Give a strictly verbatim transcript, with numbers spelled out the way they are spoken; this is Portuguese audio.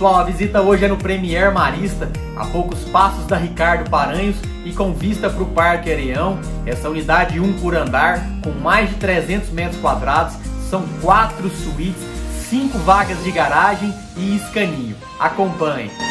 pessoal, a visita hoje é no Premier Marista, a poucos passos da Ricardo Paranhos e com vista para o Parque Areião. Essa unidade um por andar, com mais de trezentos metros quadrados, são quatro suítes, cinco vagas de garagem e escaninho. Acompanhe!